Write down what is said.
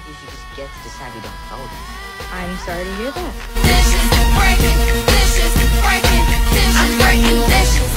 you should just get to decide you don't follow them. I'm sorry to hear that. This is breaking, this is breaking, this is breaking, this is